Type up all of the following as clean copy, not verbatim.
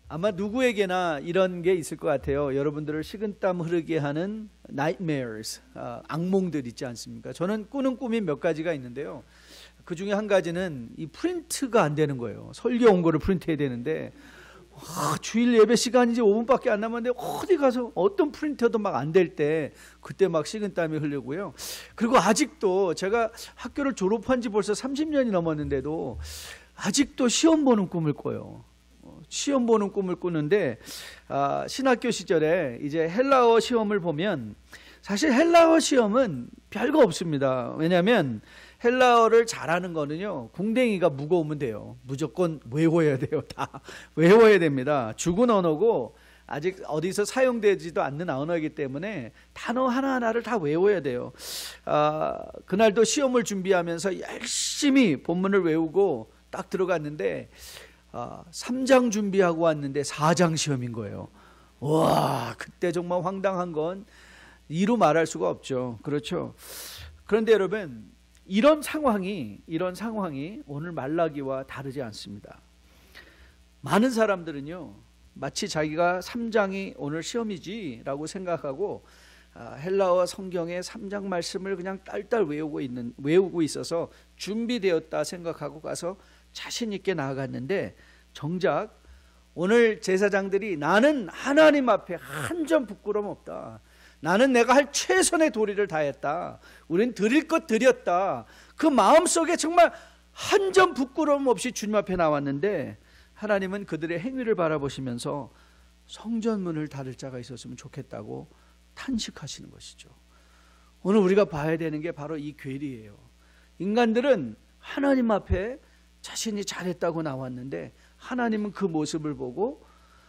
아마 누구에게나 이런 게 있을 것 같아요. 여러분들을 식은땀 흐르게 하는 nightmares, 악몽들 있지 않습니까? 저는 꾸는 꿈이 몇 가지가 있는데요. 그 중에 한 가지는 이 프린트가 안 되는 거예요. 설교 온 거를 프린트해야 되는데 주일 예배 시간이 이제 5분밖에 안 남았는데 어디 가서 어떤 프린터도 막 안 될 때 그때 막 식은땀이 흐르고요. 그리고 아직도 제가 학교를 졸업한 지 벌써 30년이 넘었는데도 아직도 시험 보는 꿈을 꿔요. 시험 보는 꿈을 꾸는데 신학교 시절에 이제 헬라어 시험을 보면 사실 헬라어 시험은 별거 없습니다. 왜냐하면 헬라어를 잘하는 거는요, 궁뎅이가 무거우면 돼요. 무조건 외워야 돼요. 다 외워야 됩니다. 죽은 언어고 아직 어디서 사용되지도 않는 언어이기 때문에 단어 하나하나를 다 외워야 돼요. 그날도 시험을 준비하면서 열심히 본문을 외우고 딱 들어갔는데 3장 준비하고 왔는데 4장 시험인 거예요. 와, 그때 정말 황당한 건 이루 말할 수가 없죠. 그렇죠. 그런데 여러분, 이런 상황이 오늘 말라기와 다르지 않습니다. 많은 사람들은요, 마치 자기가 3장이 오늘 시험이지 라고 생각하고 헬라어 성경의 3장 말씀을 그냥 딸딸 외우고 있어서 준비되었다 생각하고 가서 자신 있게 나아갔는데, 정작 오늘 제사장들이 나는 하나님 앞에 한 점 부끄러움 없다, 나는 내가 할 최선의 도리를 다했다, 우린 드릴 것 드렸다, 그 마음속에 정말 한 점 부끄러움 없이 주님 앞에 나왔는데, 하나님은 그들의 행위를 바라보시면서 성전문을 닫을 자가 있었으면 좋겠다고 탄식하시는 것이죠. 오늘 우리가 봐야 되는 게 바로 이 괴리예요. 인간들은 하나님 앞에 자신이 잘했다고 나왔는데 하나님은 그 모습을 보고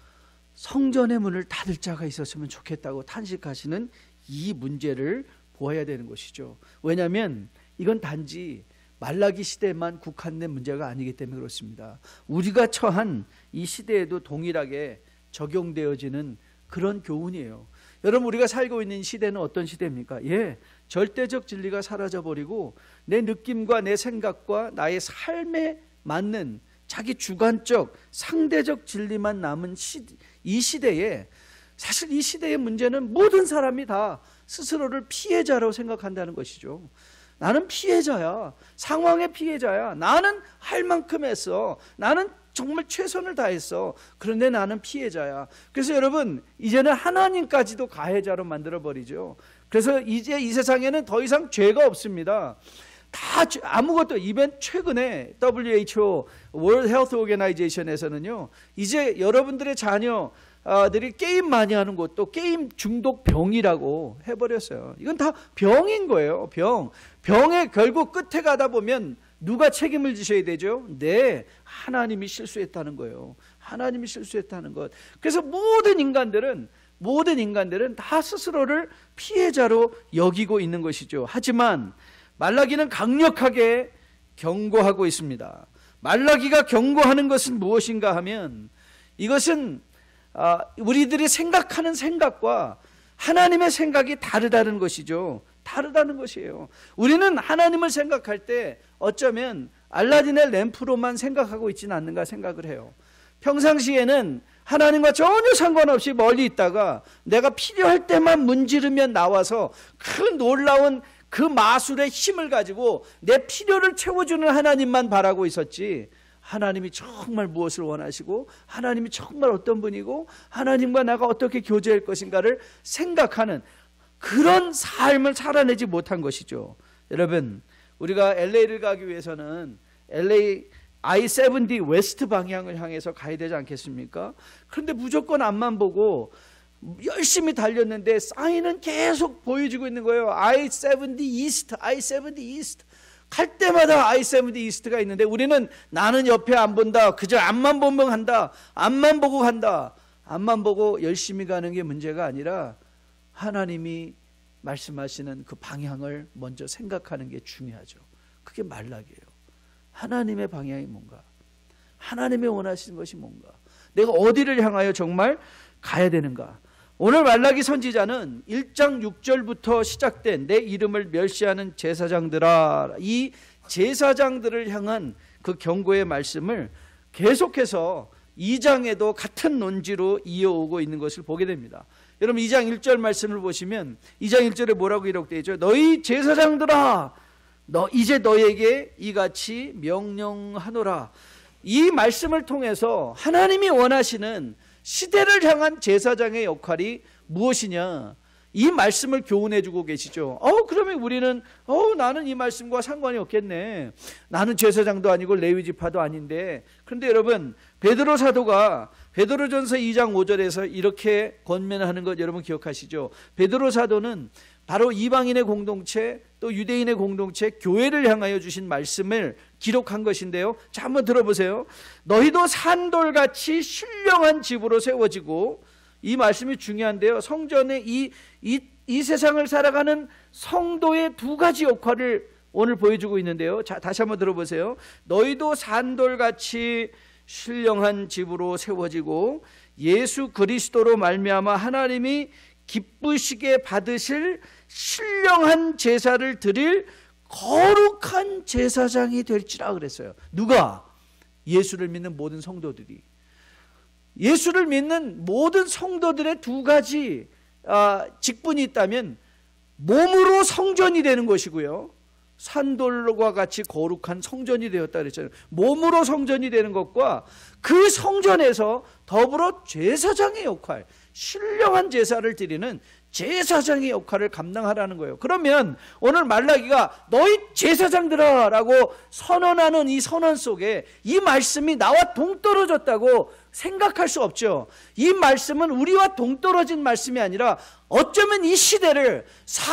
성전의 문을 닫을 자가 있었으면 좋겠다고 탄식하시는 이 문제를 보아야 되는 것이죠. 왜냐하면 이건 단지 말라기 시대에만 국한된 문제가 아니기 때문에 그렇습니다. 우리가 처한 이 시대에도 동일하게 적용되어지는 그런 교훈이에요. 여러분, 우리가 살고 있는 시대는 어떤 시대입니까? 절대적 진리가 사라져버리고 내 느낌과 내 생각과 나의 삶에 맞는 자기 주관적 상대적 진리만 남은 이 시대에, 사실 이 시대의 문제는 모든 사람이 다 스스로를 피해자로 생각한다는 것이죠. 나는 피해자야, 상황의 피해자야, 나는 할 만큼 했어, 나는 정말 최선을 다했어, 그런데 나는 피해자야. 그래서 여러분, 이제는 하나님까지도 가해자로 만들어버리죠. 그래서 이제 이 세상에는 더 이상 죄가 없습니다. 다 아무것도. 이번 최근에 WHO World Health Organization에서는요, 이제 여러분들의 자녀들이 게임 많이 하는 것도 게임 중독 병이라고 해버렸어요. 이건 다 병인 거예요. 병의 결국 끝에 가다 보면 누가 책임을 지셔야 되죠? 네, 하나님이 실수했다는 거예요. 하나님이 실수했다는 것. 그래서 모든 인간들은 다 스스로를 피해자로 여기고 있는 것이죠. 하지만 말라기는 강력하게 경고하고 있습니다. 말라기가 경고하는 것은 무엇인가 하면, 이것은 우리들이 생각하는 생각과 하나님의 생각이 다르다는 것이죠. 다르다는 것이에요. 우리는 하나님을 생각할 때 어쩌면 알라딘의 램프로만 생각하고 있지는 않는가 생각을 해요. 평상시에는 하나님과 전혀 상관없이 멀리 있다가 내가 필요할 때만 문지르면 나와서 그 놀라운 그 마술의 힘을 가지고 내 필요를 채워주는 하나님만 바라고 있었지, 하나님이 정말 무엇을 원하시고 하나님이 정말 어떤 분이고 하나님과 나가 어떻게 교제할 것인가를 생각하는 그런 삶을 살아내지 못한 것이죠. 여러분, 우리가 LA를 가기 위해서는 LA I-70 웨스트 방향을 향해서 가야 되지 않겠습니까? 그런데 무조건 앞만 보고 열심히 달렸는데 사인은 계속 보여주고 있는 거예요. I-70 East, I-70 East. 갈 때마다 I-70 East가 있는데 우리는 나는 옆에 안 본다, 그저 앞만 보면 한다, 앞만 보고 간다. 앞만 보고 열심히 가는 게 문제가 아니라 하나님이 말씀하시는 그 방향을 먼저 생각하는 게 중요하죠. 그게 말라기예요. 하나님의 방향이 뭔가, 하나님이 원하시는 것이 뭔가, 내가 어디를 향하여 정말 가야 되는가. 오늘 말라기 선지자는 1장 6절부터 시작된 내 이름을 멸시하는 제사장들아, 이 제사장들을 향한 그 경고의 말씀을 계속해서 2장에도 같은 논지로 이어오고 있는 것을 보게 됩니다. 여러분 2장 1절 말씀을 보시면 2장 1절에 뭐라고 기록되어 있죠? 너희 제사장들아 이제 너에게 이같이 명령하노라. 이 말씀을 통해서 하나님이 원하시는 시대를 향한 제사장의 역할이 무엇이냐, 이 말씀을 교훈해 주고 계시죠. 그러면 우리는 나는 이 말씀과 상관이 없겠네. 나는 제사장도 아니고 레위 지파도 아닌데. 그런데 여러분 베드로 사도가 베드로전서 2장 5절에서 이렇게 권면하는 것 여러분 기억하시죠? 베드로 사도는 바로 이방인의 공동체 또 유대인의 공동체 교회를 향하여 주신 말씀을 기록한 것인데요. 자, 한번 들어보세요. 너희도 산돌같이 신령한 집으로 세워지고, 이 말씀이 중요한데요. 성전의 이 세상을 살아가는 성도의 두 가지 역할을 오늘 보여주고 있는데요. 자, 다시 한번 들어보세요. 너희도 산돌같이 신령한 집으로 세워지고 예수 그리스도로 말미암아 하나님이 기쁘시게 받으실 신령한 제사를 드릴 거룩한 제사장이 될지라 그랬어요. 누가? 예수를 믿는 모든 성도들이. 예수를 믿는 모든 성도들의 두 가지 직분이 있다면 몸으로 성전이 되는 것이고요, 산돌과 같이 거룩한 성전이 되었다 그랬잖아요. 몸으로 성전이 되는 것과 그 성전에서 더불어 제사장의 역할, 신령한 제사를 드리는 제사장의 역할을 감당하라는 거예요. 그러면 오늘 말라기가 너희 제사장들아 라고 선언하는 이 선언 속에 이 말씀이 나와 동떨어졌다고 생각할 수 없죠. 이 말씀은 우리와 동떨어진 말씀이 아니라 어쩌면 이 시대를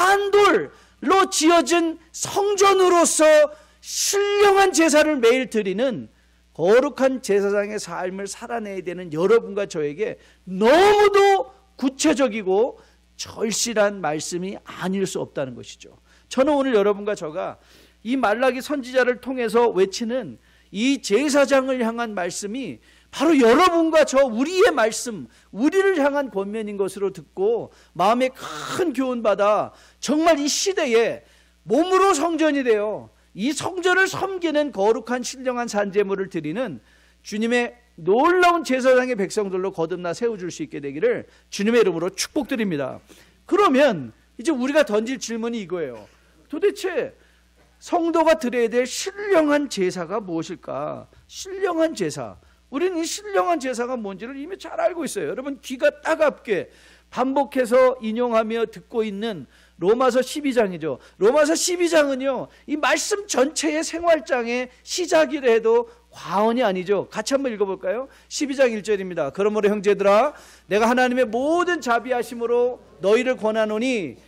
산돌로 지어진 성전으로서 신령한 제사를 매일 드리는 거룩한 제사장의 삶을 살아내야 되는 여러분과 저에게 너무도 구체적이고 절실한 말씀이 아닐 수 없다는 것이죠. 저는 오늘 여러분과 저가 이 말라기 선지자를 통해서 외치는 이 제사장을 향한 말씀이 바로 여러분과 저 우리의 말씀, 우리를 향한 권면인 것으로 듣고 마음에 큰 교훈받아 정말 이 시대에 몸으로 성전이 되어 이 성전을 섬기는 거룩한 신령한 산제물을 드리는 주님의 놀라운 제사장의 백성들로 거듭나 세워줄 수 있게 되기를 주님의 이름으로 축복드립니다. 그러면 이제 우리가 던질 질문이 이거예요. 도대체 성도가 드려야 될 신령한 제사가 무엇일까? 신령한 제사. 우리는 이 신령한 제사가 뭔지를 이미 잘 알고 있어요. 여러분 귀가 따갑게 반복해서 인용하며 듣고 있는 로마서 12장이죠. 로마서 12장은요, 이 말씀 전체의 생활장의 시작이라 해도 과언이 아니죠. 같이 한번 읽어볼까요? 12장 1절입니다. 그러므로 형제들아, 내가 하나님의 모든 자비하심으로 너희를 권하노니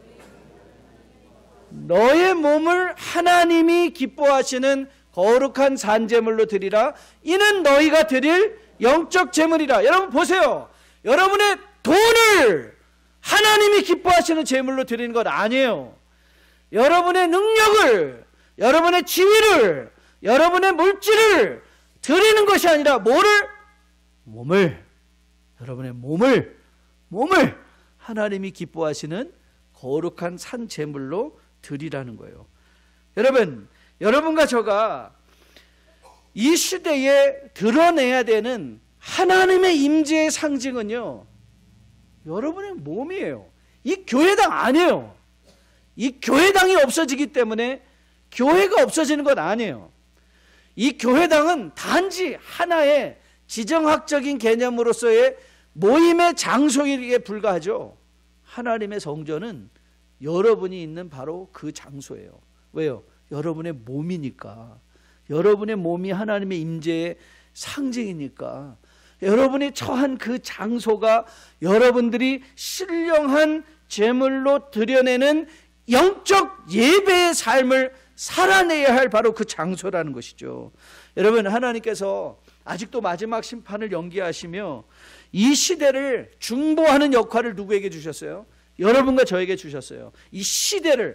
너의 몸을 하나님이 기뻐하시는 거룩한 산제물로 드리라. 이는 너희가 드릴 영적 제물이라. 여러분 보세요. 여러분의 돈을 하나님이 기뻐하시는 제물로 드리는 것 아니에요. 여러분의 능력을, 여러분의 지위를, 여러분의 물질을 드리는 것이 아니라 뭐를? 몸을, 여러분의 몸을 하나님이 기뻐하시는 거룩한 산 제물로 드리라는 거예요. 여러분, 여러분과 저가 이 시대에 드러내야 되는 하나님의 임재의 상징은요, 여러분의 몸이에요. 이 교회당 아니에요. 이 교회당이 없어지기 때문에 교회가 없어지는 것 아니에요. 이 교회당은 단지 하나의 지정학적인 개념으로서의 모임의 장소에 불과하죠. 하나님의 성전은 여러분이 있는 바로 그 장소예요. 왜요? 여러분의 몸이니까. 여러분의 몸이 하나님의 임재의 상징이니까. 여러분이 처한 그 장소가 여러분들이 신령한 제물로 드려내는 영적 예배의 삶을 살아내야 할 바로 그 장소라는 것이죠. 여러분, 하나님께서 아직도 마지막 심판을 연기하시며 이 시대를 중보하는 역할을 누구에게 주셨어요? 여러분과 저에게 주셨어요. 이 시대를,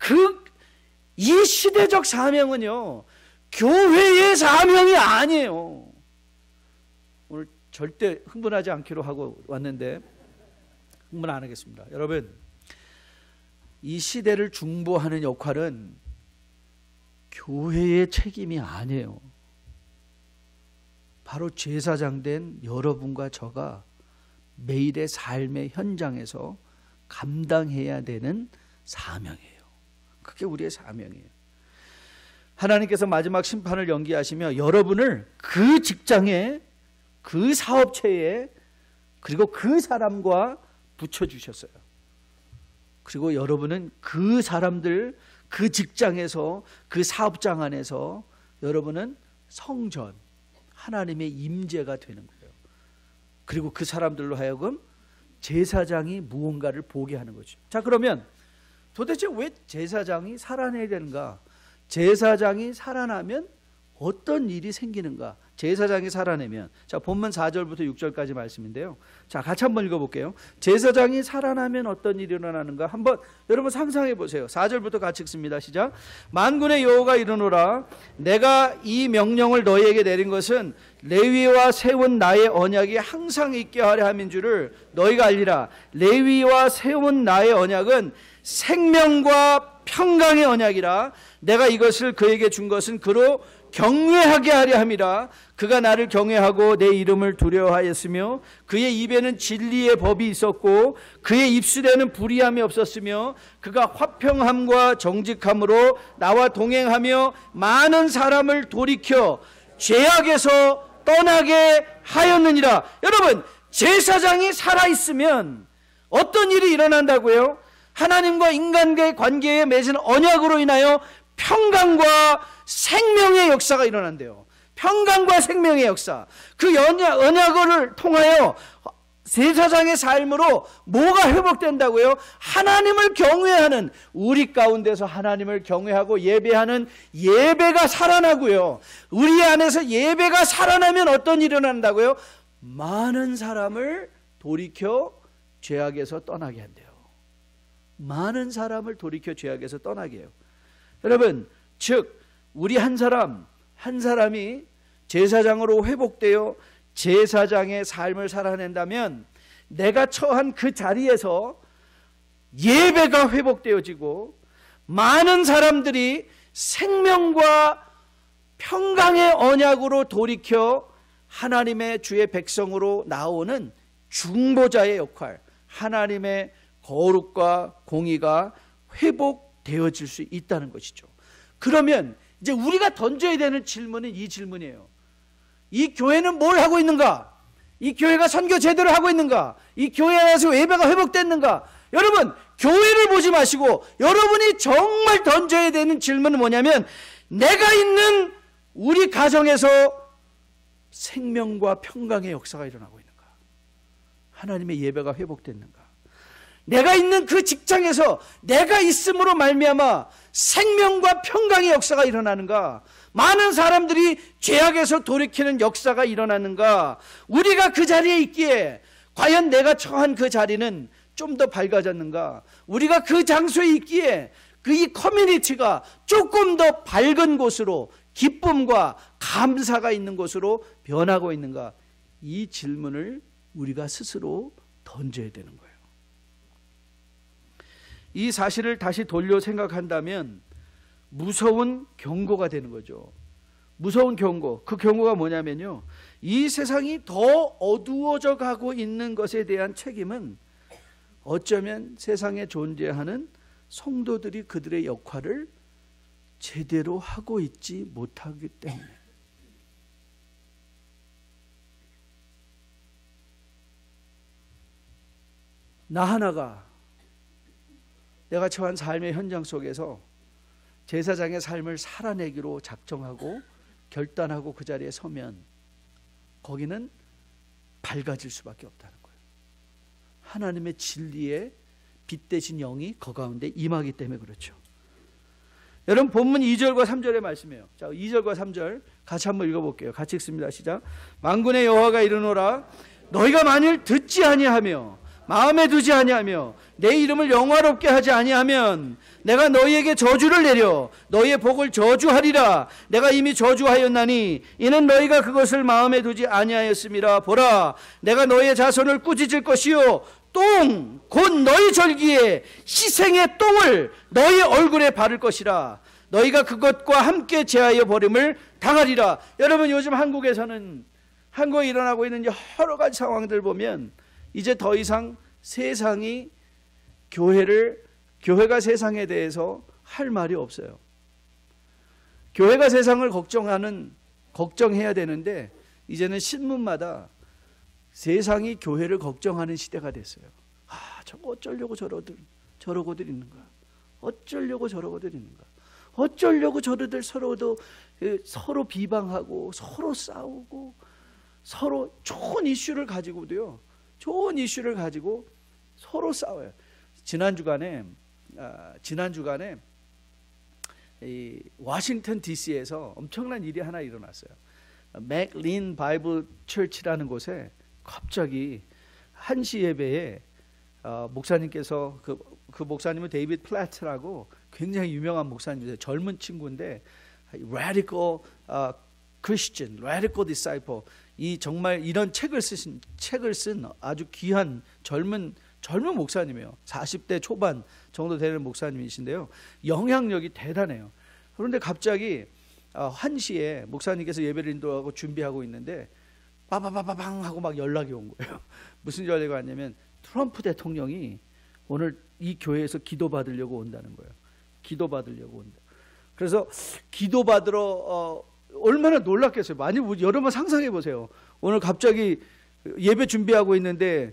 이 시대적 사명은요, 교회의 사명이 아니에요. 오늘 절대 흥분하지 않기로 하고 왔는데 흥분 안 하겠습니다. 여러분, 이 시대를 중보하는 역할은 교회의 책임이 아니에요. 바로 제사장 된 여러분과 저가 매일의 삶의 현장에서 감당해야 되는 사명이에요. 그게 우리의 사명이에요. 하나님께서 마지막 심판을 연기하시며 여러분을 그 직장에, 그 사업체에, 그리고 그 사람과 붙여주셨어요. 그리고 여러분은 그 사람들, 그 직장에서, 그 사업장 안에서 여러분은 성전, 하나님의 임재가 되는 거예요. 그리고 그 사람들로 하여금 제사장이 무언가를 보게 하는 거죠. 자, 그러면 도대체 왜 제사장이 살아내야 되는가? 제사장이 살아나면 어떤 일이 생기는가? 제사장이 살아내면, 자, 본문 4절부터 6절까지 말씀인데요. 자, 같이 한번 읽어볼게요. 제사장이 살아나면 어떤 일이 일어나는가? 한번 여러분 상상해 보세요. 4절부터 같이 읽습니다. 시작. 만군의 여호와가 이르노라, 내가 이 명령을 너희에게 내린 것은 레위와 세운 나의 언약이 항상 있게 하려 함인 줄을 너희가 알리라. 레위와 세운 나의 언약은 생명과 평강의 언약이라. 내가 이것을 그에게 준 것은 그로 경외하게 하려 함이라. 그가 나를 경외하고 내 이름을 두려워하였으며 그의 입에는 진리의 법이 있었고 그의 입술에는 불의함이 없었으며 그가 화평함과 정직함으로 나와 동행하며 많은 사람을 돌이켜 죄악에서 떠나게 하였느니라. 여러분, 제사장이 살아있으면 어떤 일이 일어난다고요? 하나님과 인간과의 관계에 맺은 언약으로 인하여 평강과 생명의 역사가 일어난대요. 평강과 생명의 역사. 그 언약을 통하여 제사장의 삶으로 뭐가 회복된다고요? 하나님을 경외하는, 우리 가운데서 하나님을 경외하고 예배하는 예배가 살아나고요. 우리 안에서 예배가 살아나면 어떤 일이 일어난다고요? 많은 사람을 돌이켜 죄악에서 떠나게 한대요. 많은 사람을 돌이켜 죄악에서 떠나게 해요. 여러분, 즉 우리 한 사람이 제사장으로 회복되어 제사장의 삶을 살아낸다면 내가 처한 그 자리에서 예배가 회복되어지고 많은 사람들이 생명과 평강의 언약으로 돌이켜 하나님의 주의 백성으로 나오는 중보자의 역할, 하나님의 거룩과 공의가 회복되어질 수 있다는 것이죠. 그러면 이제 우리가 던져야 되는 질문은 이 질문이에요. 이 교회는 뭘 하고 있는가? 이 교회가 선교 제대로 하고 있는가? 이 교회 안에서 예배가 회복됐는가? 여러분, 교회를 보지 마시고 여러분이 정말 던져야 되는 질문은 뭐냐면, 내가 있는 우리 가정에서 생명과 평강의 역사가 일어나고 있는가? 하나님의 예배가 회복됐는가? 내가 있는 그 직장에서 내가 있음으로 말미암아 생명과 평강의 역사가 일어나는가? 많은 사람들이 죄악에서 돌이키는 역사가 일어나는가? 우리가 그 자리에 있기에 과연 내가 처한 그 자리는 좀 더 밝아졌는가? 우리가 그 장소에 있기에 그 이 커뮤니티가 조금 더 밝은 곳으로, 기쁨과 감사가 있는 곳으로 변하고 있는가? 이 질문을 우리가 스스로 던져야 되는 거예요. 이 사실을 다시 돌려 생각한다면 무서운 경고가 되는 거죠. 무서운 경고. 그 경고가 뭐냐면요, 이 세상이 더 어두워져 가고 있는 것에 대한 책임은 어쩌면 세상에 존재하는 성도들이 그들의 역할을 제대로 하고 있지 못하기 때문에. 나 하나가 내가 처한 삶의 현장 속에서 제사장의 삶을 살아내기로 작정하고 결단하고 그 자리에 서면 거기는 밝아질 수밖에 없다는 거예요. 하나님의 진리의 빛 대신 영이 그 가운데 임하기 때문에 그렇죠. 여러분, 본문 2절과 3절의 말씀이에요. 자, 2절과 3절 같이 한번 읽어볼게요. 같이 읽습니다. 시작. 만군의 여호와가 이르노라, 너희가 만일 듣지 아니하며 마음에 두지 아니하며 내 이름을 영화롭게 하지 아니하면 내가 너희에게 저주를 내려 너희의 복을 저주하리라. 내가 이미 저주하였나니 이는 너희가 그것을 마음에 두지 아니하였음이라. 보라, 내가 너희의 자손을 꾸짖을 것이요 똥, 곧 너희 절기에 희생의 똥을 너희 얼굴에 바를 것이라. 너희가 그것과 함께 제하여 버림을 당하리라. 여러분, 요즘 한국에서는 한국에 일어나고 있는 여러 가지 상황들 보면 이제 더 이상 세상이 교회가 세상에 대해서 할 말이 없어요. 교회가 세상을 걱정해야 되는데 이제는 신문마다 세상이 교회를 걱정하는 시대가 됐어요. 저거 어쩌려고 저러고들 있는 거야. 어쩌려고 저러고들 있는 거야. 어쩌려고 저러들 서로 비방하고 서로 싸우고 서로 좋은 이슈를 가지고도요. 좋은 이슈를 가지고 서로 싸워요. 지난 주간에 이 워싱턴 DC에서 엄청난 일이 하나 일어났어요. 맥린 바이블 처치라는 곳에 갑자기 1시 예배에 목사님께서 그 목사님은 데이비드 플래트라고 굉장히 유명한 목사님이세요. 젊은 친구인데 radical Christian, radical disciple, 이 정말 이런 책을 쓴 아주 귀한 젊은 목사님이에요. 40대 초반 정도 되는 목사님이신데요. 영향력이 대단해요. 그런데 갑자기 1시에 목사님께서 예배를 인도하고 준비하고 있는데 빠바바바방 하고 막 연락이 온 거예요. 무슨 연락이 왔냐면 트럼프 대통령이 오늘 이 교회에서 기도받으려고 온다는 거예요. 기도받으려고 온다. 그래서 기도받으러 얼마나 놀랐겠어요. 여러분 상상해 보세요. 오늘 갑자기 예배 준비하고 있는데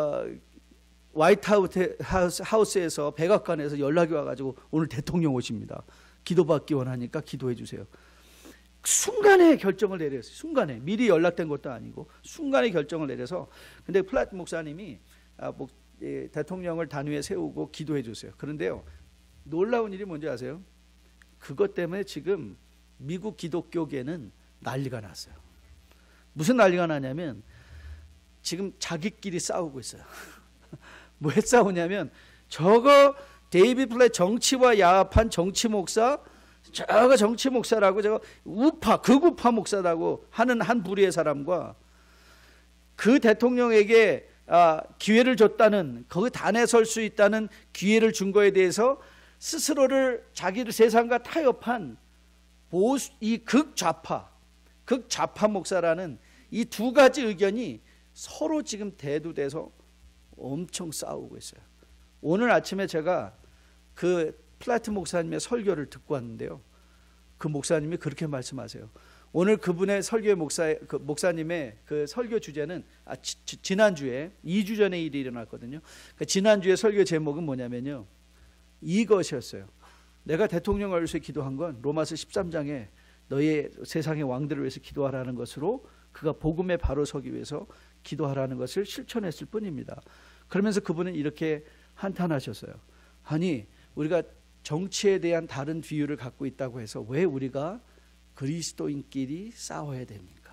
화이트하우스에서 백악관에서 연락이 와가지고 오늘 대통령 오십니다. 기도받기 원하니까 기도해 주세요. 순간에 결정을 내렸어요. 순간에. 미리 연락된 것도 아니고 순간에 결정을 내려서. 근데 플랫 목사님이 대통령을 단위에 세우고 기도해 주세요. 그런데요, 놀라운 일이 뭔지 아세요? 그것 때문에 지금 미국 기독교계는 난리가 났어요. 무슨 난리가 나냐면 지금 자기끼리 싸우고 있어요. 뭐 해 싸우냐면 저거 데이비드 플랫 정치와 야합한 정치 목사, 저거 정치 목사라고 저거 극우파 목사라고 하는 한 부류의 사람과 그 대통령에게 기회를 줬다는, 거기 단에 설 수 있다는 기회를 준 거에 대해서 스스로를 자기를 세상과 타협한 이 극좌파 목사라는 이 두 가지 의견이 서로 지금 대두돼서 엄청 싸우고 있어요. 오늘 아침에 제가 그 플라트 목사님의 설교를 듣고 왔는데요. 그 목사님이 그렇게 말씀하세요. 오늘 그분의 목사님의 그 설교 주제는 지난주에 2주 전에 일이 일어났거든요. 그러니까 지난주에 설교 제목은 뭐냐면요, 이것이었어요. 내가 대통령을 위해서 기도한 건 로마서 13장에 너의 세상의 왕들을 위해서 기도하라는 것으로 그가 복음에 바로 서기 위해서 기도하라는 것을 실천했을 뿐입니다. 그러면서 그분은 이렇게 한탄하셨어요. 아니, 우리가 정치에 대한 다른 비유를 갖고 있다고 해서 왜 우리가 그리스도인끼리 싸워야 됩니까?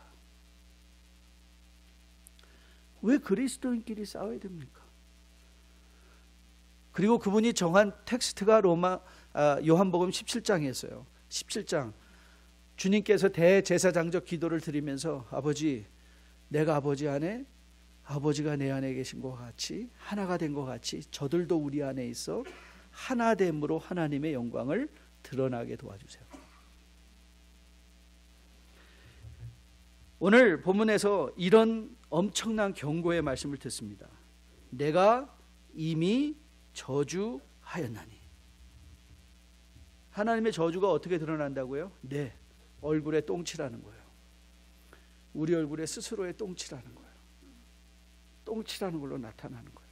왜 그리스도인끼리 싸워야 됩니까? 그리고 그분이 정한 텍스트가 요한복음 17장이었어요. 17장. 주님께서 대제사장적 기도를 드리면서 아버지, 내가 아버지 안에, 아버지가 내 안에 계신 것 같이, 하나가 된 것 같이 저들도 우리 안에 있어 하나됨으로 하나님의 영광을 드러나게 도와주세요. 오늘 본문에서 이런 엄청난 경고의 말씀을 듣습니다. 내가 이미 저주하였나니. 하나님의 저주가 어떻게 드러난다고요? 네, 얼굴에 똥칠하는 거예요. 우리 얼굴에 스스로의 똥칠하는 거예요. 똥칠하는 걸로 나타나는 거예요.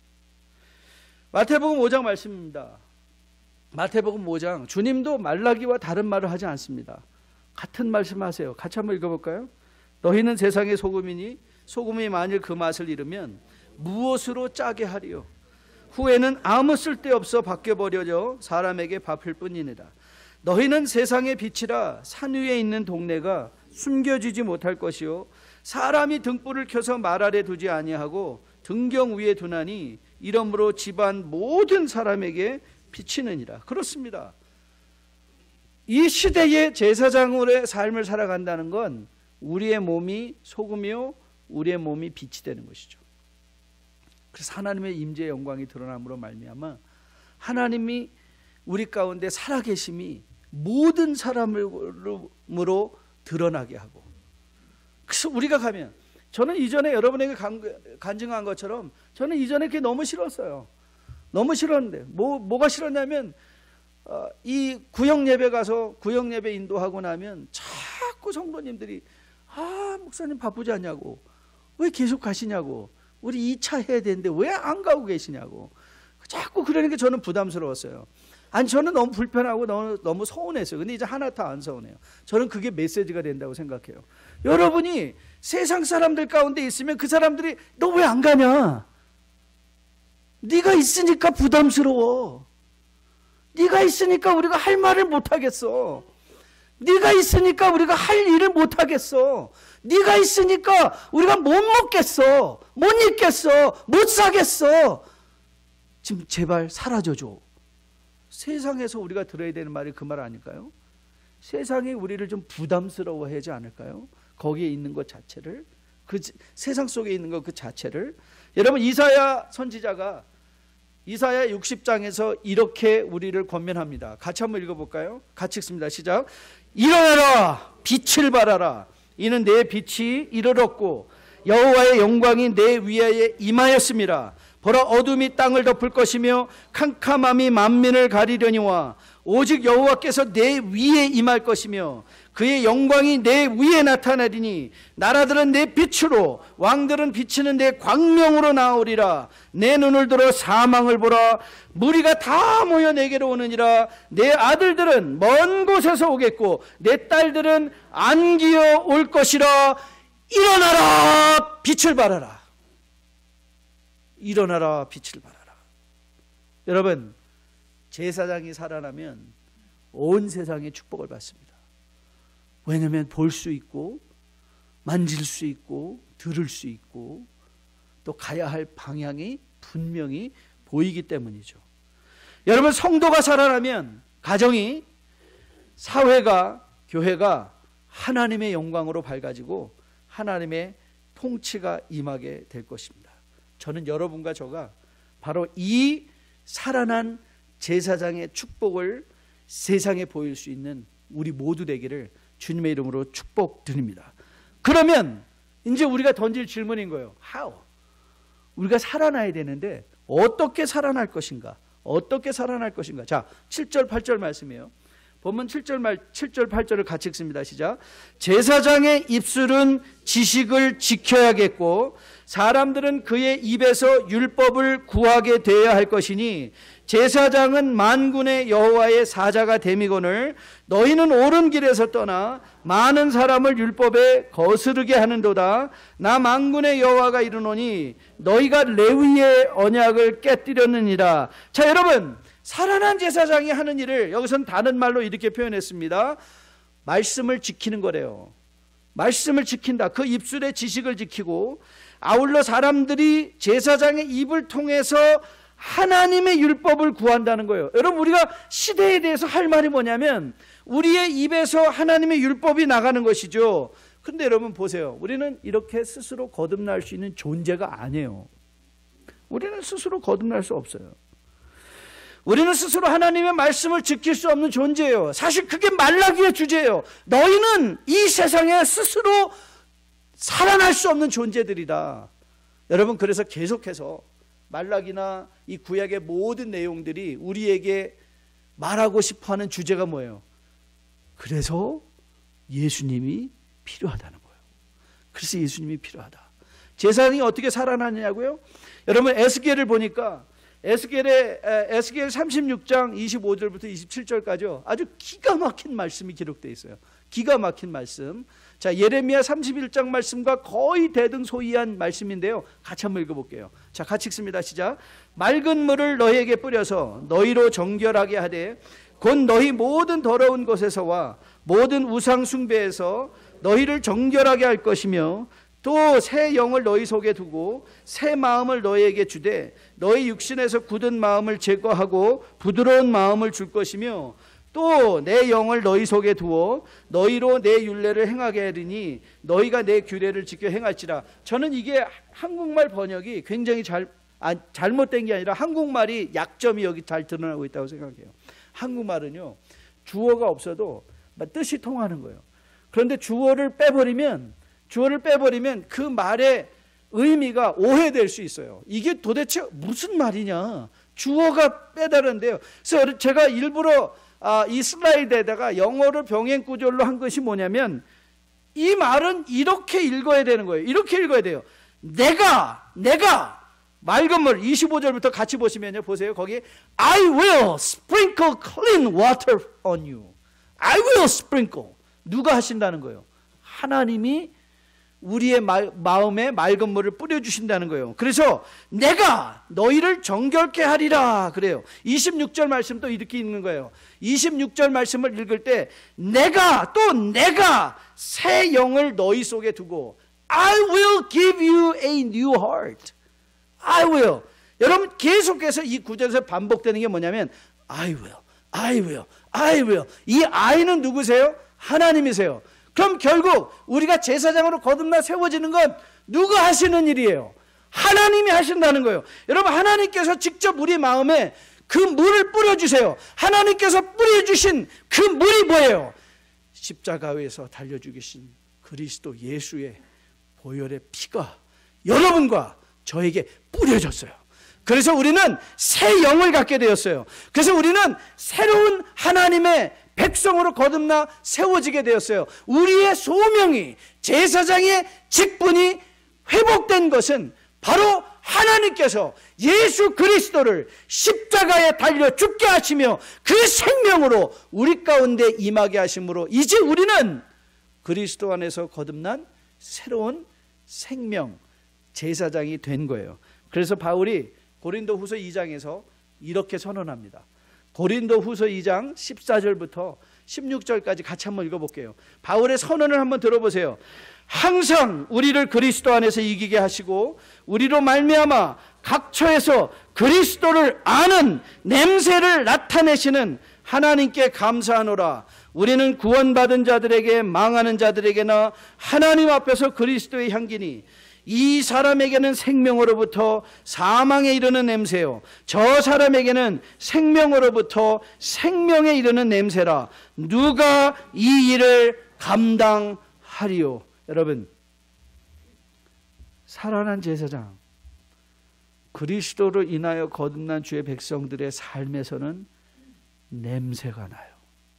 마태복음 5장 말씀입니다. 마태복음 5장, 주님도 말라기와 다른 말을 하지 않습니다. 같은 말씀하세요. 같이 한번 읽어볼까요? 너희는 세상의 소금이니 소금이 만일 그 맛을 잃으면 무엇으로 짜게 하리요? 후에는 아무 쓸데없어 바뀌어버려져 사람에게 밥일 뿐이니라. 너희는 세상의 빛이라. 산 위에 있는 동네가 숨겨지지 못할 것이요, 사람이 등불을 켜서 말 아래 두지 아니하고 등경 위에 두나니 이러므로 집안 모든 사람에게 비치느니라. 그렇습니다. 이 시대의 제사장으로의 삶을 살아간다는 건 우리의 몸이 소금이요, 우리의 몸이 빛이 되는 것이죠. 그래서 하나님의 임재의 영광이 드러남으로 말미암아 하나님이 우리 가운데 살아계심이 모든 사람으로 드러나게 하고 그래서 우리가 가면, 저는 이전에 여러분에게 간증한 것처럼 저는 이전에 그게 너무 싫었어요. 너무 싫었는데 뭐가 싫었냐면 이 구역 예배 가서 구역 예배 인도하고 나면 자꾸 성도님들이 목사님 바쁘지 않냐고, 왜 계속 가시냐고, 우리 2차 해야 되는데 왜 안 가고 계시냐고 자꾸 그러니까 저는 부담스러웠어요. 아니 저는 너무 불편하고 너무 서운했어요. 근데 이제 하나 다 안 서운해요. 저는 그게 메시지가 된다고 생각해요. 여러분이 세상 사람들 가운데 있으면 그 사람들이 너 왜 안 가냐? 네가 있으니까 부담스러워. 네가 있으니까 우리가 할 말을 못 하겠어. 네가 있으니까 우리가 할 일을 못 하겠어. 네가 있으니까 우리가 못 먹겠어. 못 입겠어. 못 사겠어. 지금 제발 사라져줘. 세상에서 우리가 들어야 되는 말이 그 말 아닐까요? 세상이 우리를 좀 부담스러워하지 않을까요? 거기에 있는 것 자체를, 그 세상 속에 있는 것 그 자체를. 여러분, 이사야 선지자가 이사야 60장에서 이렇게 우리를 권면합니다. 같이 한번 읽어볼까요? 같이 읽습니다. 시작. 일어나라, 빛을 발하라. 이는 내 빛이 이르렀고 여호와의 영광이 내 위에 임하였음이라. 보라, 어둠이 땅을 덮을 것이며 캄캄함이 만민을 가리려니와 오직 여호와께서 내 위에 임할 것이며 그의 영광이 내 위에 나타나리니 나라들은 내 빛으로 왕들은 비치는 내 광명으로 나오리라. 내 눈을 들어 사망을 보라. 무리가 다 모여 내게로 오느니라. 내 아들들은 먼 곳에서 오겠고 내 딸들은 안기어 올 것이라. 일어나라, 빛을 발하라. 일어나라, 빛을 발하라. 여러분, 제사장이 살아나면 온 세상의 축복을 받습니다. 왜냐하면 볼 수 있고 만질 수 있고 들을 수 있고 또 가야 할 방향이 분명히 보이기 때문이죠. 여러분, 성도가 살아나면 가정이, 사회가, 교회가 하나님의 영광으로 밝아지고 하나님의 통치가 임하게 될 것입니다. 저는 여러분과 저가 바로 이 살아난 제사장의 축복을 세상에 보일 수 있는 우리 모두 되기를 주님의 이름으로 축복드립니다. 그러면 이제 우리가 던질 질문인 거예요. How? 우리가 살아나야 되는데 어떻게 살아날 것인가? 어떻게 살아날 것인가? 자, 7절 8절 말씀이에요. 본문 7절 8절을 같이 읽습니다. 시작. 제사장의 입술은 지식을 지켜야겠고 사람들은 그의 입에서 율법을 구하게 되어야 할 것이니 제사장은 만군의 여호와의 사자가 됨이거늘 너희는 옳은 길에서 떠나 많은 사람을 율법에 거스르게 하는도다. 나 만군의 여호와가 이르노니 너희가 레위의 언약을 깨뜨렸느니라. 자, 여러분, 살아난 제사장이 하는 일을 여기서는 다른 말로 이렇게 표현했습니다. 말씀을 지키는 거래요. 말씀을 지킨다. 그 입술의 지식을 지키고 아울러 사람들이 제사장의 입을 통해서 하나님의 율법을 구한다는 거예요. 여러분, 우리가 시대에 대해서 할 말이 뭐냐면 우리의 입에서 하나님의 율법이 나가는 것이죠. 근데 여러분 보세요. 우리는 이렇게 스스로 거듭날 수 있는 존재가 아니에요. 우리는 스스로 거듭날 수 없어요. 우리는 스스로 하나님의 말씀을 지킬 수 없는 존재예요. 사실 그게 말라기의 주제예요. 너희는 이 세상에 스스로 살아날 수 없는 존재들이다. 여러분, 그래서 계속해서 말라기나 이 구약의 모든 내용들이 우리에게 말하고 싶어하는 주제가 뭐예요? 그래서 예수님이 필요하다는 거예요. 그래서 예수님이 필요하다. 제사장이 어떻게 살아나냐고요? 여러분, 에스겔을 보니까 에스겔 36장 25절부터 27절까지 아주 기가 막힌 말씀이 기록되어 있어요. 기가 막힌 말씀. 자, 예레미야 31장 말씀과 거의 대등소이한 말씀인데요. 같이 한번 읽어볼게요. 자, 같이 읽습니다. 시작. 맑은 물을 너희에게 뿌려서 너희로 정결하게 하되 곧 너희 모든 더러운 곳에서와 모든 우상 숭배에서 너희를 정결하게 할 것이며 또 새 영을 너희 속에 두고 새 마음을 너희에게 주되 너희 육신에서 굳은 마음을 제거하고 부드러운 마음을 줄 것이며 또 내 영을 너희 속에 두어 너희로 내 율례를 행하게 하리니 너희가 내 규례를 지켜 행할지라. 저는 이게 한국말 번역이 굉장히 잘못된 게 아니라 한국말이 약점이 여기 잘 드러나고 있다고 생각해요. 한국말은요, 주어가 없어도 뜻이 통하는 거예요. 그런데 주어를 빼버리면 주어를 빼버리면 그 말의 의미가 오해될 수 있어요. 이게 도대체 무슨 말이냐? 주어가 빼다른데요. 그래서 제가 일부러 이 슬라이드에다가 영어를 병행 구절로 한 것이 뭐냐면, 이 말은 이렇게 읽어야 되는 거예요. 이렇게 읽어야 돼요. 내가 맑은 물 25절부터 같이 보시면요. 보세요. 거기 I will sprinkle clean water on you. I will sprinkle. 누가 하신다는 거예요? 하나님이 우리의 마음에 맑은 물을 뿌려주신다는 거예요. 그래서 내가 너희를 정결케 하리라 그래요. 26절 말씀도 이렇게 읽는 거예요. 26절 말씀을 읽을 때 내가 새 영을 너희 속에 두고 I will give you a new heart. I will. 여러분 계속해서 이 구절에서 반복되는 게 뭐냐면 I will. 이 I는 누구세요? 하나님이세요. 그럼 결국 우리가 제사장으로 거듭나 세워지는 건 누가 하시는 일이에요? 하나님이 하신다는 거예요. 여러분 하나님께서 직접 우리 마음에 그 물을 뿌려주세요. 하나님께서 뿌려주신 그 물이 뭐예요? 십자가에서 달려 죽으신 그리스도 예수의 보혈의 피가 여러분과 저에게 뿌려졌어요. 그래서 우리는 새 영을 갖게 되었어요. 그래서 우리는 새로운 하나님의 백성으로 거듭나 세워지게 되었어요. 우리의 소명이, 제사장의 직분이 회복된 것은 바로 하나님께서 예수 그리스도를 십자가에 달려 죽게 하시며 그 생명으로 우리 가운데 임하게 하심으로 이제 우리는 그리스도 안에서 거듭난 새로운 생명, 제사장이 된 거예요. 그래서 바울이 고린도후서 2장에서 이렇게 선언합니다. 고린도후서 2장 14절부터 16절까지 같이 한번 읽어볼게요. 바울의 선언을 한번 들어보세요. 항상 우리를 그리스도 안에서 이기게 하시고 우리로 말미암아 각 처에서 그리스도를 아는 냄새를 나타내시는 하나님께 감사하노라. 우리는 구원받은 자들에게 망하는 자들에게나 하나님 앞에서 그리스도의 향기니 이 사람에게는 생명으로부터 사망에 이르는 냄새요 저 사람에게는 생명으로부터 생명에 이르는 냄새라. 누가 이 일을 감당하리요? 여러분, 살아난 제사장 그리스도로 인하여 거듭난 주의 백성들의 삶에서는 냄새가 나요.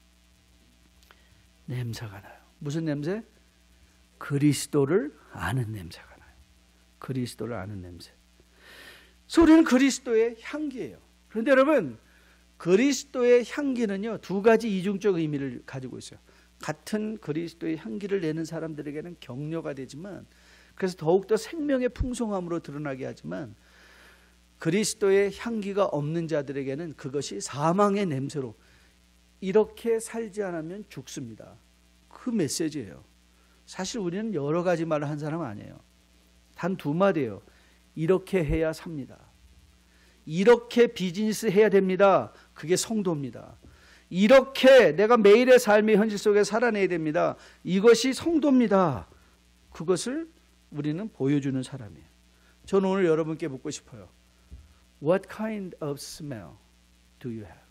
냄새가 나요. 무슨 냄새? 그리스도를 아는 냄새가 나요. 그리스도를 아는 냄새. 우리는 그리스도의 향기예요. 그런데 여러분, 그리스도의 향기는요, 두 가지 이중적 의미를 가지고 있어요. 같은 그리스도의 향기를 내는 사람들에게는 격려가 되지만, 그래서 더욱더 생명의 풍성함으로 드러나게 하지만, 그리스도의 향기가 없는 자들에게는 그것이 사망의 냄새로, 이렇게 살지 않으면 죽습니다. 그 메시지예요. 사실 우리는 여러 가지 말을 한 사람 아니에요. 단 두 마디예요. 이렇게 해야 삽니다. 이렇게 비즈니스 해야 됩니다. 그게 성도입니다. 이렇게 내가 매일의 삶의 현실 속에 살아내야 됩니다. 이것이 성도입니다. 그것을 우리는 보여주는 사람이에요. 저는 오늘 여러분께 묻고 싶어요. What kind of smell do you have?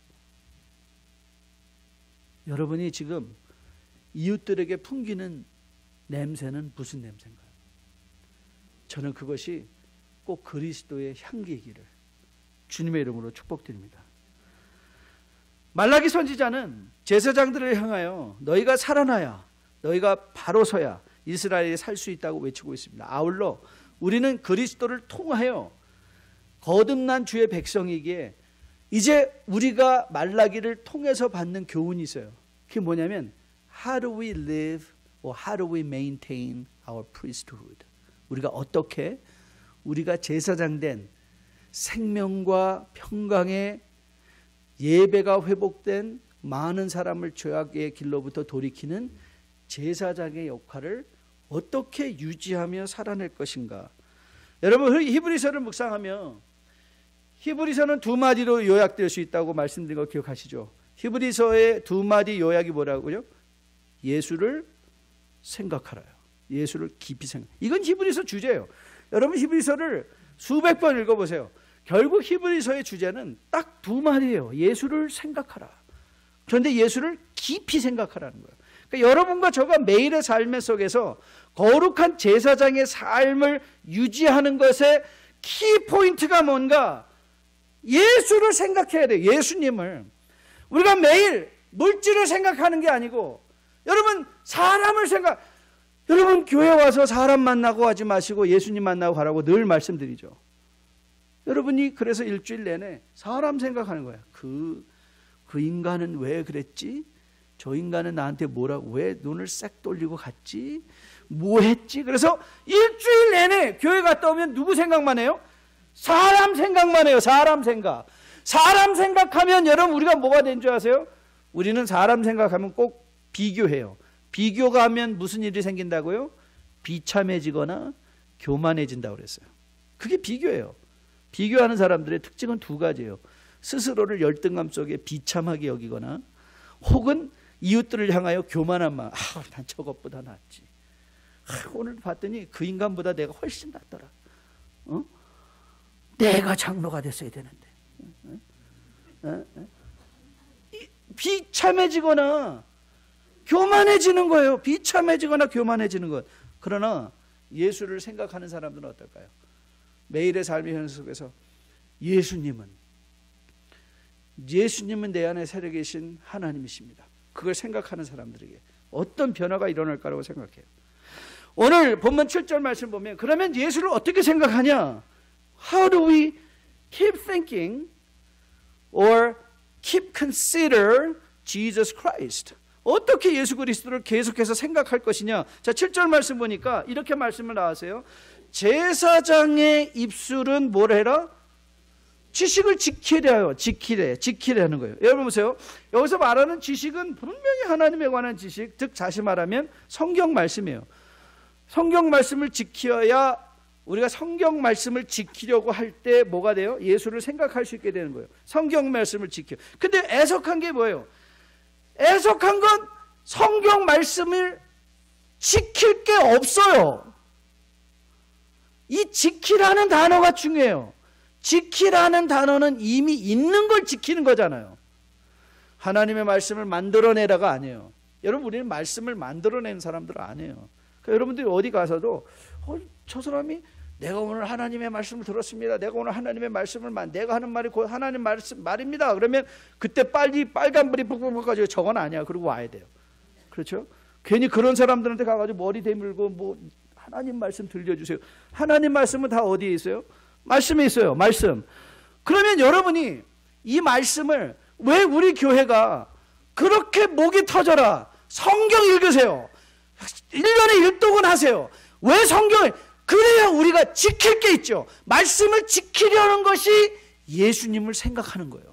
여러분이 지금 이웃들에게 풍기는 냄새는 무슨 냄새인가요? 저는 그것이 꼭 그리스도의 향기이기를 주님의 이름으로 축복드립니다. 말라기 선지자는 제사장들을 향하여 너희가 살아나야, 너희가 바로 서야 이스라엘이 살 수 있다고 외치고 있습니다. 아울러 우리는 그리스도를 통하여 거듭난 주의 백성이기에 이제 우리가 말라기를 통해서 받는 교훈이 있어요. 그게 뭐냐면 How do we live or how do we maintain our priesthood? 우리가 어떻게 우리가 제사장된 생명과 평강의 예배가 회복된 많은 사람을 죄악의 길로부터 돌이키는 제사장의 역할을 어떻게 유지하며 살아낼 것인가. 여러분, 히브리서를 묵상하며 히브리서는 두 마디로 요약될 수 있다고 말씀드린 거 기억하시죠? 히브리서의 두 마디 요약이 뭐라고요? 예수를 생각하라요. 예수를 깊이 생각. 이건 히브리서 주제예요. 여러분 히브리서를 수백 번 읽어보세요. 결국 히브리서의 주제는 딱 두 마디예요. 예수를 생각하라. 그런데 예수를 깊이 생각하라는 거예요. 그러니까 여러분과 저가 매일의 삶의 속에서 거룩한 제사장의 삶을 유지하는 것의 키포인트가 뭔가? 예수를 생각해야 돼요. 예수님을. 우리가 매일 물질을 생각하는 게 아니고, 여러분 사람을 여러분 교회 와서 사람 만나고 하지 마시고 예수님 만나고 가라고 늘 말씀드리죠. 여러분이 그래서 일주일 내내 사람 생각하는 거예요. 그 인간은 왜 그랬지? 저 인간은 나한테 뭐라고, 왜 눈을 싹 돌리고 갔지? 뭐 했지? 그래서 일주일 내내 교회 갔다 오면 누구 생각만 해요? 사람 생각만 해요. 사람 생각. 사람 생각하면 여러분 우리가 뭐가 된 줄 아세요? 우리는 사람 생각하면 꼭 비교해요. 비교가 하면 무슨 일이 생긴다고요? 비참해지거나 교만해진다고 그랬어요. 그게 비교예요. 비교하는 사람들의 특징은 두 가지예요. 스스로를 열등감 속에 비참하게 여기거나, 혹은 이웃들을 향하여 교만한 마음. 난 저것보다 낫지. 오늘 봤더니 그 인간보다 내가 훨씬 낫더라. 내가 장로가 됐어야 되는데. 비참해지거나 교만해지는 거예요. 비참해지거나 교만해지는 것. 그러나 예수를 생각하는 사람들은 어떨까요? 매일의 삶의 현실 속에서 예수님은 내 안에 살아계신 하나님이십니다. 그걸 생각하는 사람들에게 어떤 변화가 일어날 거라고 생각해요. 오늘 본문 7절 말씀 보면, 그러면 예수를 어떻게 생각하냐? How do we keep thinking or keep consider Jesus Christ? 어떻게 예수 그리스도를 계속해서 생각할 것이냐? 자, 7절 말씀 보니까 이렇게 말씀을 나왔어요. 제사장의 입술은 뭘 해라? 지식을 지키래하는 거예요. 여러분 보세요. 여기서 말하는 지식은 분명히 하나님에 관한 지식, 즉 다시 말하면 성경 말씀이에요. 성경 말씀을 지켜야, 우리가 성경 말씀을 지키려고 할 때 뭐가 돼요? 예수를 생각할 수 있게 되는 거예요. 성경 말씀을 지켜. 근데 애석한 게 뭐예요? 애석한 건 성경 말씀을 지킬 게 없어요. 이 지키라는 단어가 중요해요. 지키라는 단어는 이미 있는 걸 지키는 거잖아요. 하나님의 말씀을 만들어내라가 아니에요. 여러분, 우리는 말씀을 만들어내는 사람들 아니에요. 그러니까 여러분들이 어디 가서도 저 사람이 내가 오늘 하나님의 말씀을 들었습니다. 내가 오늘 하나님의 말씀을 내가 하는 말이 곧 하나님 말입니다. 그러면 그때 빨리 빨간불이 푹푹 가지고 저건 아니야. 그러고 와야 돼요. 그렇죠? 괜히 그런 사람들한테 가가지고 머리 대밀고 뭐 하나님 말씀 들려주세요. 하나님 말씀은 다 어디에 있어요? 말씀에 있어요. 말씀. 그러면 여러분이 이 말씀을 왜 우리 교회가 그렇게 목이 터져라 성경 읽으세요. 1년에 1독은 하세요. 왜 성경을? 그래야 우리가 지킬 게 있죠. 말씀을 지키려는 것이 예수님을 생각하는 거예요.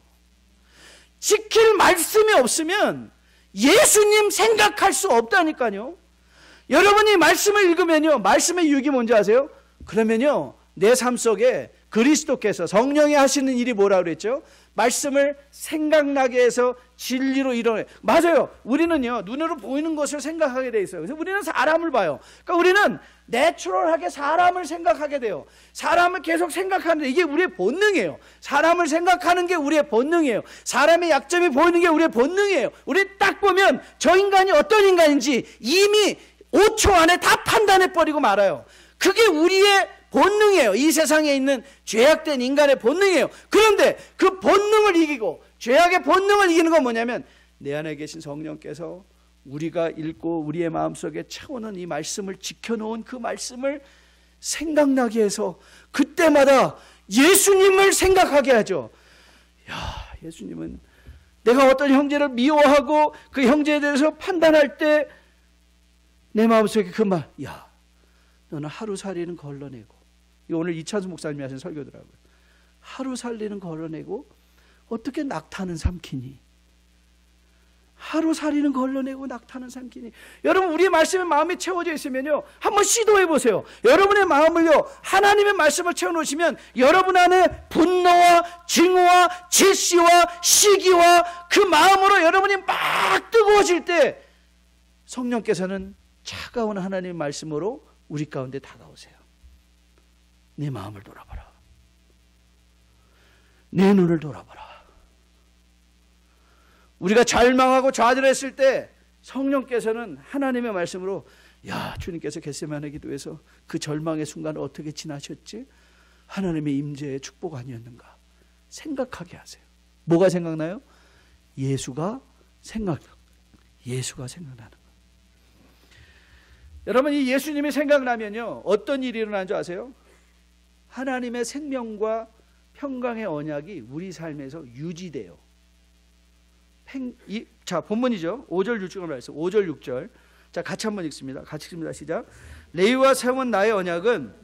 지킬 말씀이 없으면 예수님 생각할 수 없다니까요. 여러분이 말씀을 읽으면요, 말씀의 유익이 뭔지 아세요? 그러면요, 내 삶 속에 그리스도께서 성령이 하시는 일이 뭐라고 그랬죠? 말씀을 생각나게 해서 진리로 이뤄내. 맞아요. 우리는요, 눈으로 보이는 것을 생각하게 돼 있어요. 그래서 우리는 사람을 봐요. 그러니까 우리는 내추럴하게 사람을 생각하게 돼요. 사람을 계속 생각하는데 이게 우리의 본능이에요. 사람을 생각하는 게 우리의 본능이에요. 사람의 약점이 보이는 게 우리의 본능이에요. 우리 딱 보면 저 인간이 어떤 인간인지 이미 5초 안에 다 판단해버리고 말아요. 그게 우리의 본능이에요. 이 세상에 있는 죄악된 인간의 본능이에요. 그런데 그 본능을 이기고, 죄악의 본능을 이기는 건 뭐냐면 내 안에 계신 성령께서 우리가 읽고 우리의 마음속에 채우는 이 말씀을 지켜놓은 그 말씀을 생각나게 해서 그때마다 예수님을 생각하게 하죠. 야, 예수님은 내가 어떤 형제를 미워하고 그 형제에 대해서 판단할 때 내 마음속에 그 말, 야, 너는 하루 살이는 걸러내고, 이거 오늘 이찬수 목사님이 하신 설교더라고요. 하루 살리는 걸러내고 어떻게 낙타는 삼키니? 하루 살이는 걸러내고 낙타는 삼키니? 여러분, 우리의 말씀에 마음이 채워져 있으면요, 한번 시도해 보세요. 여러분의 마음을요, 하나님의 말씀을 채워놓으시면 여러분 안에 분노와 증오와 질시와 시기와 그 마음으로 여러분이 막 뜨거워질 때 성령께서는 차가운 하나님의 말씀으로 우리 가운데 다가오세요. 내 마음을 돌아봐라. 내 눈을 돌아봐라. 우리가 절망하고 좌절했을 때 성령께서는 하나님의 말씀으로 야, 주님께서 겟세마네 기도에서 그 절망의 순간을 어떻게 지나셨지? 하나님의 임재의 축복 아니었는가 생각하게 하세요. 뭐가 생각나요? 예수가 생각나는 거예요. 여러분, 이 예수님이 생각나면요 어떤 일이 일어나는 줄 아세요? 하나님의 생명과 평강의 언약이 우리 삶에서 유지돼요. 자, 본문이죠. 5절 6절 말씀. 5절 6절. 자, 같이 한번 읽습니다. 같이 읽습니다. 시작. 레위와 세운 나의 언약은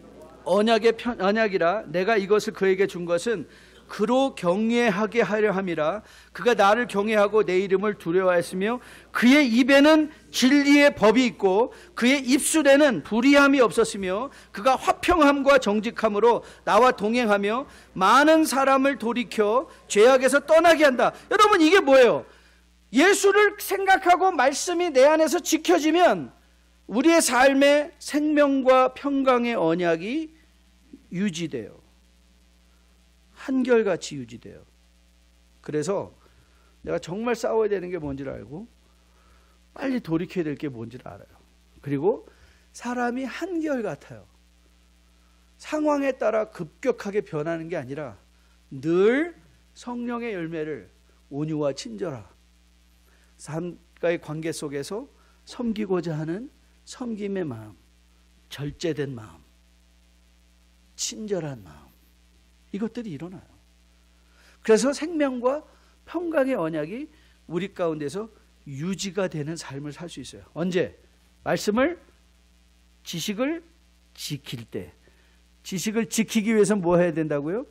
언약이라 내가 이것을 그에게 준 것은 그로 경외하게 하려 함이라. 그가 나를 경외하고 내 이름을 두려워했으며 그의 입에는 진리의 법이 있고 그의 입술에는 불의함이 없었으며 그가 화평함과 정직함으로 나와 동행하며 많은 사람을 돌이켜 죄악에서 떠나게 한다. 여러분, 이게 뭐예요? 예수를 생각하고 말씀이 내 안에서 지켜지면 우리의 삶의 생명과 평강의 언약이 유지돼요. 한결같이 유지돼요. 그래서 내가 정말 싸워야 되는 게 뭔지를 알고 빨리 돌이켜야 될 게 뭔지를 알아요. 그리고 사람이 한결같아요. 상황에 따라 급격하게 변하는 게 아니라 늘 성령의 열매를 온유와 친절함, 삶과의 관계 속에서 섬기고자 하는 섬김의 마음, 절제된 마음, 친절한 마음, 이것들이 일어나요. 그래서 생명과 평강의 언약이 우리 가운데서 유지가 되는 삶을 살 수 있어요. 언제? 말씀을, 지식을 지킬 때. 지식을 지키기 위해서 뭐 해야 된다고요?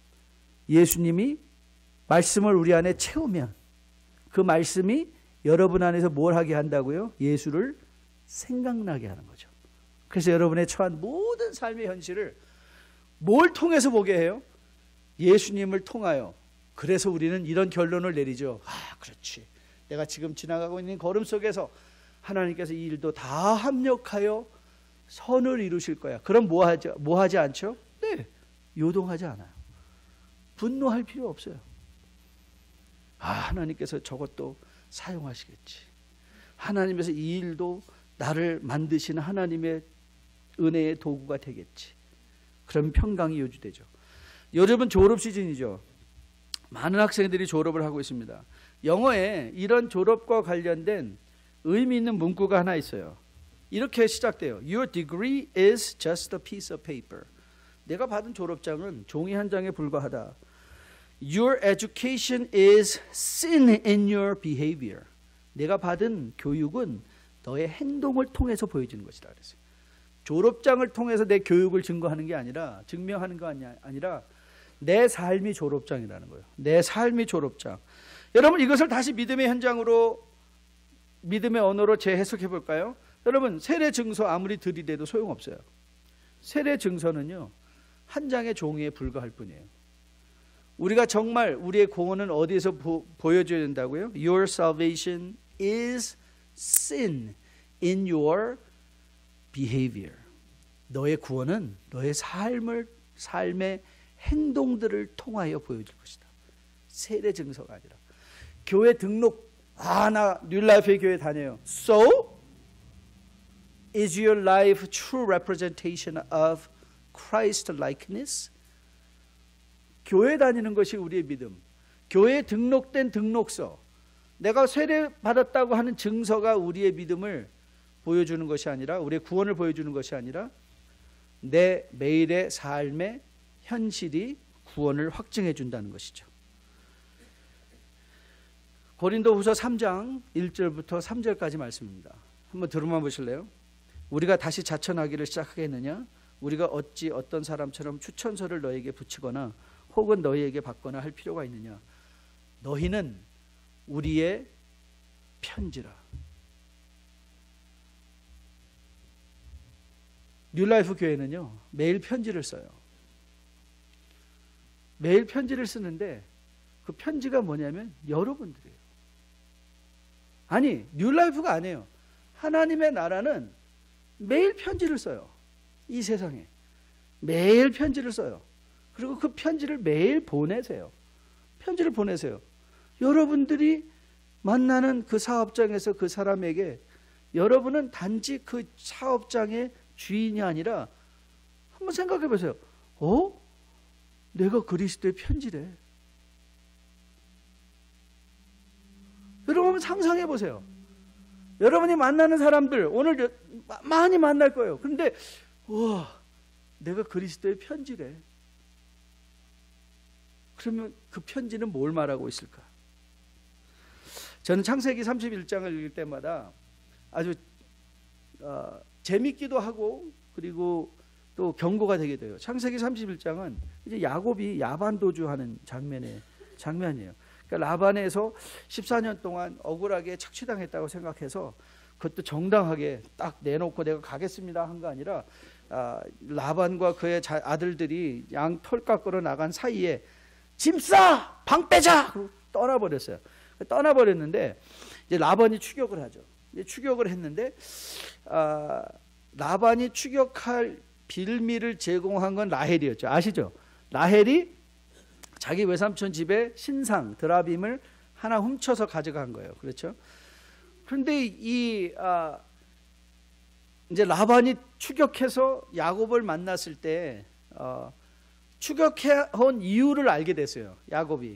예수님이 말씀을 우리 안에 채우면 그 말씀이 여러분 안에서 뭘 하게 한다고요? 예수를 생각나게 하는 거죠. 그래서 여러분의 처한 모든 삶의 현실을 뭘 통해서 보게 해요? 예수님을 통하여. 그래서 우리는 이런 결론을 내리죠. 아, 그렇지. 내가 지금 지나가고 있는 걸음 속에서 하나님께서 이 일도 다 합력하여 선을 이루실 거야. 그럼 뭐 하지 않죠? 네, 요동하지 않아요. 분노할 필요 없어요. 아, 하나님께서 저것도 사용하시겠지. 하나님께서 이 일도 나를 만드시는 하나님의 은혜의 도구가 되겠지. 그럼 평강이 유지되죠. 요즘은 졸업 시즌이죠. 많은 학생들이 졸업을 하고 있습니다. 영어에 이런 졸업과 관련된 의미 있는 문구가 하나 있어요. 이렇게 시작돼요. Your degree is just a piece of paper. 내가 받은 졸업장은 종이 한 장에 불과하다. Your education is seen in your behavior. 내가 받은 교육은 너의 행동을 통해서 보여지는 것이다. 그랬어요. 졸업장을 통해서 내 교육을 증거하는 게 아니라, 증명하는 거 아니라 내 삶이 졸업장이라는 거예요. 내 삶이 졸업장. 여러분, 이것을 다시 믿음의 현장으로, 믿음의 언어로 재해석해 볼까요? 여러분, 세례 증서 아무리 들이대도 소용없어요. 세례 증서는요, 한 장의 종이에 불과할 뿐이에요. 우리가 정말 우리의 구원은 어디에서 보여줘야 된다고요? Your salvation is seen in your behavior. 너의 구원은 너의 삶의 행동들을 통하여 보여줄 것이다. 세례 증서가 아니라. 교회 등록, 나 뉴라이프의 교회 다녀요. So? Is your life true representation of Christ likeness? 교회 다니는 것이 우리의 믿음. 교회에 등록된 등록서, 내가 세례 받았다고 하는 증서가 우리의 믿음을 보여주는 것이 아니라, 우리의 구원을 보여주는 것이 아니라 내 매일의 삶의 현실이 구원을 확증해 준다는 것이죠. 고린도후서 3장 1절부터 3절까지 말씀입니다. 한번 들어만 보실래요? 우리가 다시 자천하기를 시작하겠느냐? 우리가 어찌 어떤 사람처럼 추천서를 너에게 붙이거나 혹은 너희에게 받거나 할 필요가 있느냐? 너희는 우리의 편지라. 뉴라이프 교회는요, 매일 편지를 써요. 매일 편지를 쓰는데 그 편지가 뭐냐면 여러분들이에요. 아니, 뉴라이프가 아니에요. 하나님의 나라는 매일 편지를 써요. 이 세상에 매일 편지를 써요. 그리고 그 편지를 매일 보내세요. 편지를 보내세요. 여러분들이 만나는 그 사업장에서 그 사람에게 여러분은 단지 그 사업장의 주인이 아니라 한번 생각해 보세요. 내가 그리스도의 편지래. 여러분 한번 상상해 보세요. 여러분이 만나는 사람들 오늘 많이 만날 거예요. 그런데 와, 내가 그리스도의 편지래. 그러면 그 편지는 뭘 말하고 있을까? 저는 창세기 31장을 읽을 때마다 아주 재밌기도 하고 그리고 또 경고가 되게 돼요. 창세기 31장은 이제 야곱이 야반 도주하는 장면이에요. 그러니까 라반에서 14년 동안 억울하게 착취당했다고 생각해서 그것도 정당하게 딱 내놓고 내가 가겠습니다 한 거 아니라 라반과 그의 아들들이 양 털 깎으러 나간 사이에 짐 싸! 방 빼자! 그러고 떠나버렸어요. 떠나버렸는데 이제 라반이 추격을 하죠. 이제 추격을 했는데 라반이 추격할 빌미를 제공한 건 라헬이었죠. 아시죠? 라헬이 자기 외삼촌 집에 신상 드라빔을 하나 훔쳐서 가져간 거예요. 그렇죠? 그런데 이제 라반이 추격해서 야곱을 만났을 때 추격해온 이유를 알게 됐어요. 야곱이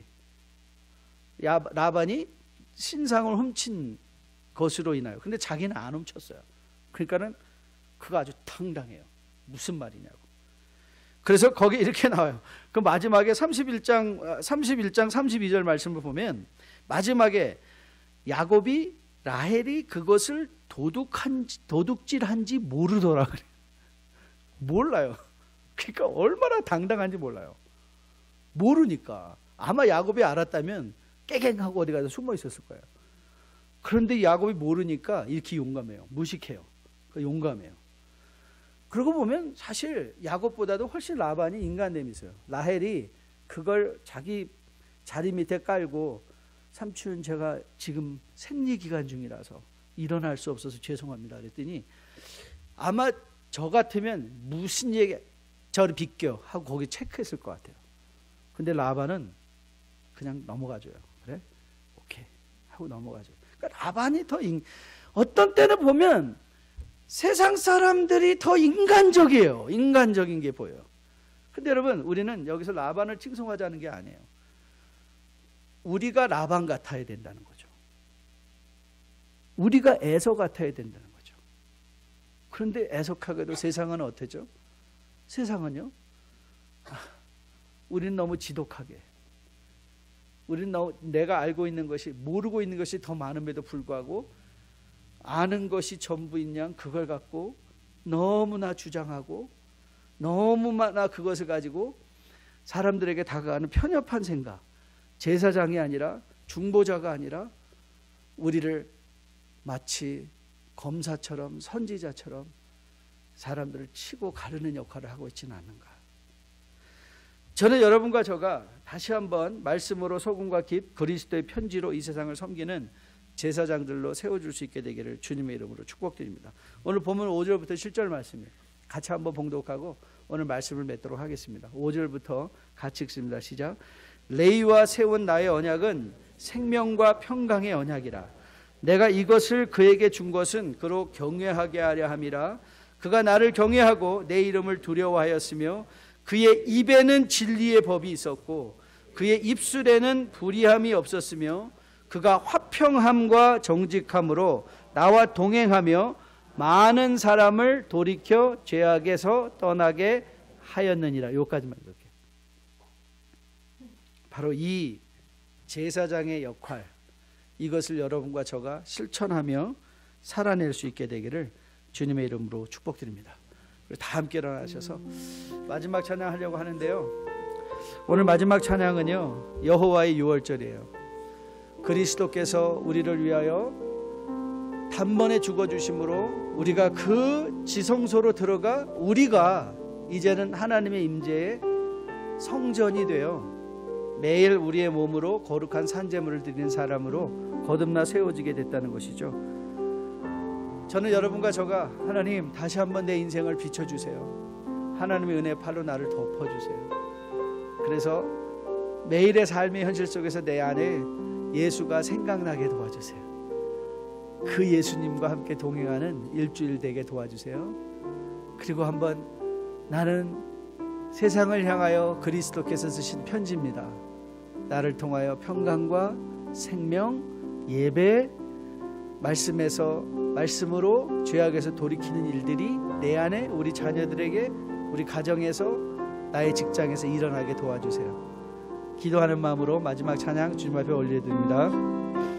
라반이 신상을 훔친 것으로 인하여. 근데 자기는 안 훔쳤어요. 그러니까는 그가 아주 당당해요. 무슨 말이냐고. 그래서 거기 이렇게 나와요. 그 마지막에 31장 32절 말씀을 보면 마지막에 야곱이 라헬이 그것을 도둑질한지 모르더라 그래요. 몰라요. 그러니까 얼마나 당당한지 몰라요. 모르니까. 아마 야곱이 알았다면 깨갱하고 어디 가서 숨어 있었을 거예요. 그런데 야곱이 모르니까 이렇게 용감해요. 무식해요. 용감해요. 그러고 보면 사실 야곱보다도 훨씬 라반이 인간됨이 있어요. 라헬이 그걸 자기 자리 밑에 깔고 삼촌 제가 지금 생리기간 중이라서 일어날 수 없어서 죄송합니다 그랬더니 아마 저 같으면 무슨 얘기 저를 비껴 하고 거기 체크했을 것 같아요. 근데 라반은 그냥 넘어가줘요. 그래? 오케이 하고 넘어가줘요. 그러니까 라반이 더 어떤 때는 보면 세상 사람들이 더 인간적이에요. 인간적인 게 보여요. 근데 여러분 우리는 여기서 라반을 칭송하자는 게 아니에요. 우리가 라반 같아야 된다는 거죠. 우리가 에서 같아야 된다는 거죠. 그런데 애석하게도 세상은 어때죠? 세상은요, 우리는 너무 지독하게, 우리는 내가 알고 있는 것이, 모르고 있는 것이 더 많음에도 불구하고 아는 것이 전부인 양 그걸 갖고 너무나 주장하고 너무나 그것을 가지고 사람들에게 다가가는 편협한 생각, 제사장이 아니라 중보자가 아니라 우리를 마치 검사처럼 선지자처럼 사람들을 치고 가르는 역할을 하고 있지는 않는가. 저는 여러분과 저가 다시 한번 말씀으로 소금과 깁 그리스도의 편지로 이 세상을 섬기는 제사장들로 세워줄 수 있게 되기를 주님의 이름으로 축복드립니다. 오늘 보면 5절부터 7절 말씀이에요. 같이 한번 봉독하고 오늘 말씀을 맺도록 하겠습니다. 5절부터 같이 읽습니다. 시작. 레위와 세운 나의 언약은 생명과 평강의 언약이라. 내가 이것을 그에게 준 것은 그로 경외하게 하려 함이라. 그가 나를 경외하고 내 이름을 두려워하였으며 그의 입에는 진리의 법이 있었고 그의 입술에는 불의함이 없었으며 그가 화평함과 정직함으로 나와 동행하며 많은 사람을 돌이켜 죄악에서 떠나게 하였느니라. 여기까지만 읽을게요. 바로 이 제사장의 역할, 이것을 여러분과 저가 실천하며 살아낼 수 있게 되기를 주님의 이름으로 축복드립니다. 다 함께 일어나셔서 마지막 찬양하려고 하는데요, 오늘 마지막 찬양은요 여호와의 유월절이에요. 그리스도께서 우리를 위하여 단번에 죽어주심으로 우리가 그 지성소로 들어가 우리가 이제는 하나님의 임재의 성전이 되어 매일 우리의 몸으로 거룩한 산제물을 드리는 사람으로 거듭나 세워지게 됐다는 것이죠. 저는 여러분과 저가 하나님 다시 한번 내 인생을 비춰주세요. 하나님의 은혜 팔로 나를 덮어주세요. 그래서 매일의 삶의 현실 속에서 내 안에 예수가 생각나게 도와주세요. 그 예수님과 함께 동행하는 일주일 되게 도와주세요. 그리고 한번 나는 세상을 향하여 그리스도께서 쓰신 편지입니다. 나를 통하여 평강과 생명, 예배, 말씀으로 죄악에서 돌이키는 일들이 내 안에, 우리 자녀들에게, 우리 가정에서, 나의 직장에서 일어나게 도와주세요. 기도하는 마음으로 마지막 찬양 주님 앞에 올려드립니다.